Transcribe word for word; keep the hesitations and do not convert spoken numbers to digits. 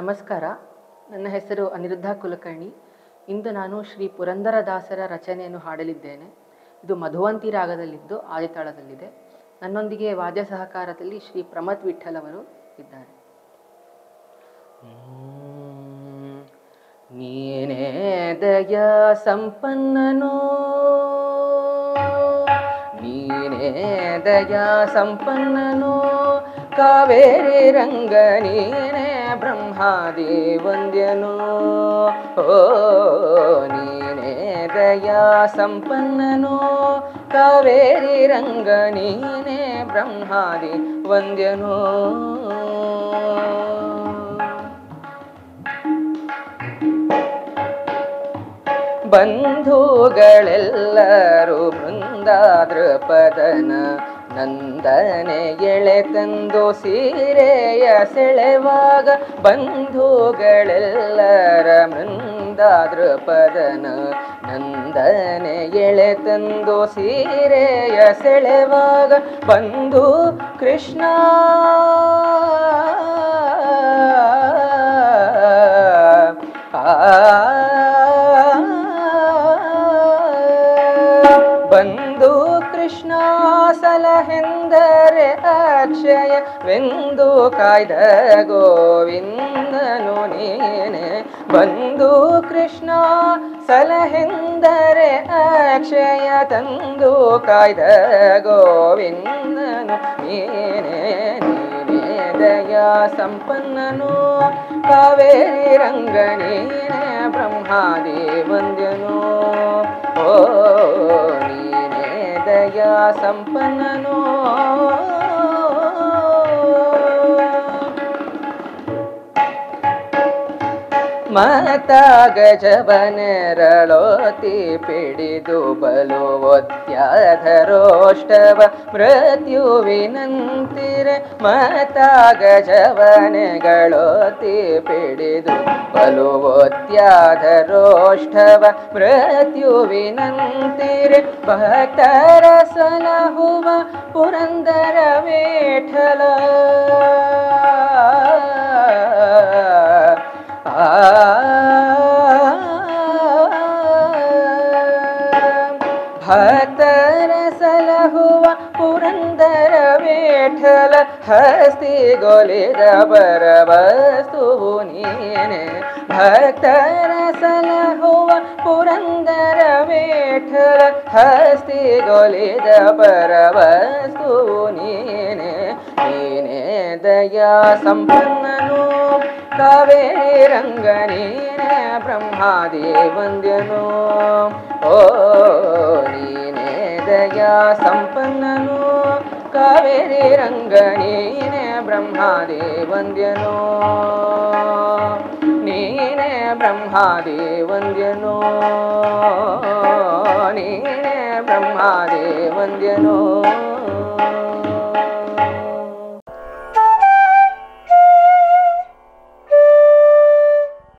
ನಮಸ್ಕಾರ. ನನ್ನ ಹೆಸರು ಅನಿರುದ್ಧ ಕುಲಕರ್ಣಿ. ಇಂದು ನಾನು ಶ್ರೀ ಪುರಂದರದಾಸರ ರಚನೆಯನ್ನು ಹಾಡಲಿದ್ದೇನೆ. ಇದು ಮಧುವಂತಿ ರಾಗದಲ್ಲಿದ್ದು ಆದಿತಾಳದಲ್ಲಿದೆ. ನನ್ನೊಂದಿಗೆ ವಾದ್ಯ ಸಹಕಾರದಲ್ಲಿ ಶ್ರೀ ಪ್ರಮಥ್ ವಿಠಲ್ ಅವರು ಇದ್ದಾರೆ. ನೀನೇ ದಯಾ ಸಂಪನ್ನನೋ, ನೀನೇ ದಯಾ ಸಂಪನ್ನನೋ, ಕಾವೇರಿ ರಂಗ ನೀನೇ ಬ್ರಹ್ಮಾದಿ ವಂದ್ಯನೋ. ಓ ನೀನೇ ದಯಾ ಸಂಪನ್ನನೋ, ಕಾವೇರಿ ರಂಗ ನೀನೇ ಬ್ರಹ್ಮಾದಿ ವಂದ್ಯನೋ. ಬಂಧುಗಳೆಲ್ಲರೂ ಬೃಂದಾದ್ರಪದನ ನಂದನೆ ಎಳೆ ತಂದು ಸೀರೆಯ ಸೆಳೆವಾಗ, ಬಂಧುಗಳೆಲ್ಲರ ಬೃಂದಾದ್ರಪದನ ನಂದನೆ ಎಳೆ ತಂದು ಸೀರೆಯ ಸೆಳೆವಾಗ, ಬಂಧು ಕೃಷ್ಣ ಆ ಬಂಧು ಕೃಷ್ಣ ಸಲಹೆಂದರೆ ಅಕ್ಷಯವೆಂದು ಕಾಯ್ದ ಗೋವಿಂದನು ನೀನೆ. ಬಂಧು ಕೃಷ್ಣ ಸಲಹೆಂದರೆ ಅಕ್ಷಯ ತಂದು ಕಾಯ್ದ ಗೋವಿಂದನು ನೀನೆ. ನೀನೇ ದಯಾ ಸಂಪನ್ನನು, ಕಾವೇರಿ ರಂಗ ನೀನೆ ಬ್ರಹ್ಮಾದಿ ವಂದ್ಯನೋ. ಓ ನೀನೇ ದಯಾ ಸಂಪನ್ನನೋ. ಮತ ಗಜವನೆರಳೋತಿ ಪಿಡಿದು ಬಲು ಒತ್ಯಾಧರೋಷ್ಟವ ಮೃತ್ಯುವಿನಂತಿರೆ. ಮತ ಗಜವನೆಗಳೋತಿ ಪಿಡಿದು ಬಲು ಒತ್ಯಾಧರೋಷ್ಟವ ಮೃತ್ಯುವಿನಂತಿರೆ. ಭಕ್ತರ ಸಲಹುವ ಪುರಂದರ ವಿಠಲ, ಭಕ್ತರ ಸಲಹುವ ಪುರಂದರ ವಿಠಲ, ಹಸ್ತಿಗೊಲಿದ ಬರವಸ್ತುವು ನೀನೆ. ಭಕ್ತರ ಸಲಹುವ ಪುರಂದರ ವಿಠಲ, ಹಸ್ತಿಗೊಲಿದ ಬರವಸ್ತುವು ನೀನೆ. ನೀನೇ ದಯಾ ಸಂಪನ್ನನು, ಕಾವೇರಿ ರಂಗ ನೀನೇ ಬ್ರಹ್ಮಾದಿ ವಂದ್ಯನೋ. ಓ ನೀನೇ ದಯಾ ಸಂಪನ್ನನು, ಕಾವೇರಿ ರಂಗ ನೀನೇ ಬ್ರಹ್ಮಾದಿ ವಂದ್ಯನೋ. ನೀನೇ ಬ್ರಹ್ಮಾದಿ ವಂದ್ಯನೋ, ನೀನೇ ಬ್ರಹ್ಮಾದಿ ವಂದ್ಯನೋ.